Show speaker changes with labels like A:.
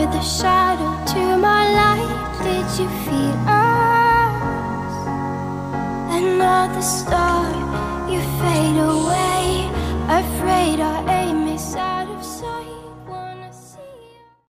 A: the shadow to my light. Did you feel us? Another star.